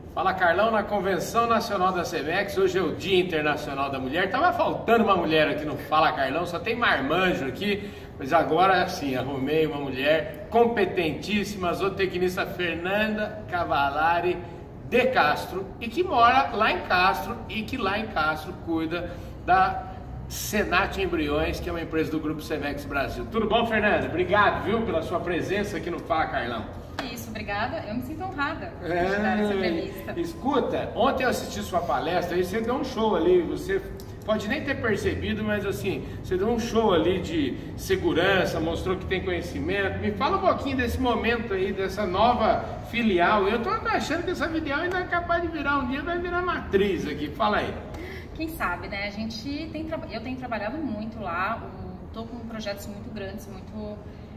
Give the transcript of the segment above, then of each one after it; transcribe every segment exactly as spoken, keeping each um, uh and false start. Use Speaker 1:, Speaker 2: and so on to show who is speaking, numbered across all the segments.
Speaker 1: Fala Carlão, na Convenção Nacional da Cemex, hoje é o Dia Internacional da Mulher. Tava faltando uma mulher aqui no Fala Carlão, só tem marmanjo aqui, mas agora sim, arrumei uma mulher competentíssima, a zootecnista Fernanda Cavallari de Castro, e que mora lá em Castro, e que lá em Castro cuida da Senat Embriões, que é uma empresa do Grupo Cemex Brasil. Tudo bom, Fernanda? Obrigado, viu, pela sua presença aqui no Fala Carlão.
Speaker 2: Isso, obrigada. Eu me sinto honrada por
Speaker 1: É,
Speaker 2: dar essa entrevista.
Speaker 1: Escuta, ontem eu assisti sua palestra e você deu um show ali, você pode nem ter percebido, mas assim, você deu um show ali de segurança, mostrou que tem conhecimento. Me fala um pouquinho desse momento aí, dessa nova filial. Eu tô achando que essa filial ainda é capaz de virar um dia, vai virar matriz aqui. Fala aí.
Speaker 2: Quem sabe, né? A gente tem, eu tenho trabalhado muito lá, tô com projetos muito grandes, muito...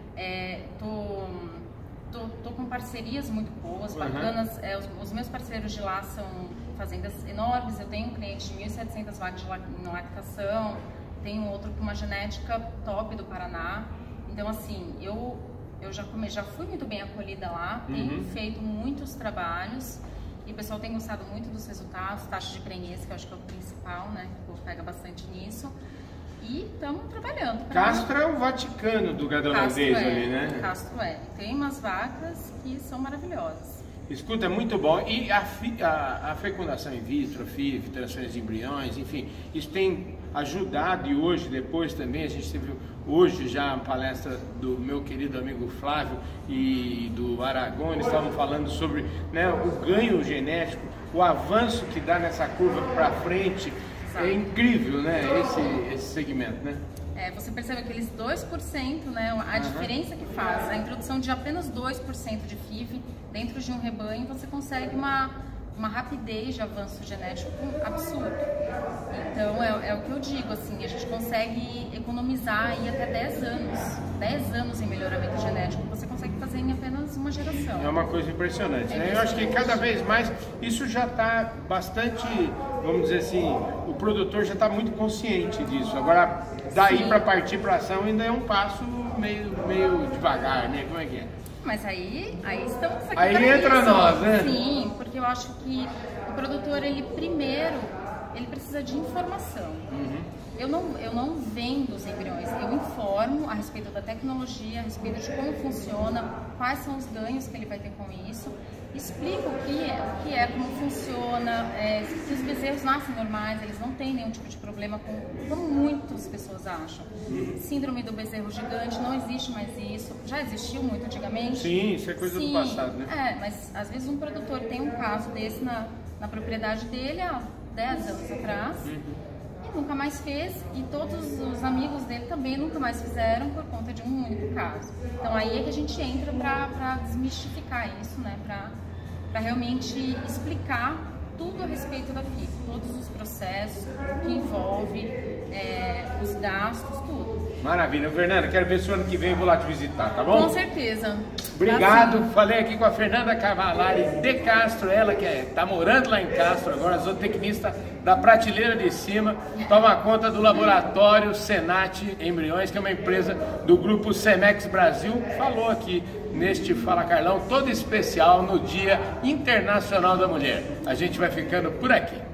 Speaker 2: É, tô... Tô, tô com parcerias muito boas, bacanas. Uhum. É, os, os meus parceiros de lá são fazendas enormes. Eu tenho um cliente de mil e setecentas vacas de lactação, tenho outro com uma genética top do Paraná. Então, assim, eu, eu já, come, já fui muito bem acolhida lá, uhum. tenho feito muitos trabalhos e o pessoal tem gostado muito dos resultados, taxa de prenhez, que eu acho que é o principal, né? O povo pega bastante nisso. E estamos trabalhando.
Speaker 1: Castro é o Vaticano do gado holandês ali, né?
Speaker 2: Castro é. Tem umas vacas que são maravilhosas.
Speaker 1: Escuta, é muito bom. E a, a, a fecundação in vitro, a F I V, transferência de embriões, enfim, isso tem ajudado. E hoje, depois também, a gente teve hoje já a palestra do meu querido amigo Flávio e do Aragão, eles estavam falando sobre, né, o ganho genético, o avanço que dá nessa curva para frente. É incrível, né, esse, esse segmento, né?
Speaker 2: É, você percebe aqueles dois por cento, né, a uhum. diferença que faz, a introdução de apenas dois por cento de F I V dentro de um rebanho, você consegue uma, uma rapidez de avanço genético absurdo. Então, é, é o que eu digo, assim, a gente consegue economizar aí até dez anos, dez anos em melhoramento genético, você consegue fazer em apenas uma geração.
Speaker 1: É uma coisa impressionante,
Speaker 2: é
Speaker 1: né? Eu acho que cada vez mais isso já está bastante, vamos dizer assim, o produtor já está muito consciente disso. Agora, daí para partir para ação ainda é um passo meio, meio devagar, né? Como é que é?
Speaker 2: Mas aí, aí estamos aqui.
Speaker 1: Aí entra isso. Nós, né?
Speaker 2: Sim, porque eu acho que o produtor, ele primeiro, ele precisa de informação. Uhum. Eu não, eu não vendo os embriões, eu informo a respeito da tecnologia, a respeito de como funciona, quais são os ganhos que ele vai ter com isso, explico o que é, o que é como funciona, é, se os bezerros nascem normais, eles não têm nenhum tipo de problema com, como muitas pessoas acham. Uhum. Síndrome do bezerro gigante, não existe mais isso, já existiu muito antigamente.
Speaker 1: Sim, isso é coisa
Speaker 2: Sim,
Speaker 1: do passado, né?
Speaker 2: É, mas às vezes um produtor tem um caso desse na, na propriedade dele há dez anos atrás, uhum. nunca mais fez, e todos os amigos dele também nunca mais fizeram por conta de um único caso. Então aí é que a gente entra para desmistificar isso, né? Para realmente explicar tudo a respeito da F I V, todos os processos, o que envolve, é, os gastos, tudo.
Speaker 1: Maravilha. Fernanda, quero ver se o ano que vem eu vou lá te visitar, tá bom?
Speaker 2: Com certeza.
Speaker 1: Obrigado. Tá, falei aqui com a Fernanda Cavallari de Castro, ela que está morando lá em Castro agora, zootecnista da prateleira de cima, toma conta do laboratório Senat Embriões, que é uma empresa do Grupo Cemex Brasil. Falou aqui neste Fala Carlão, todo especial no Dia Internacional da Mulher. A gente vai ficando por aqui.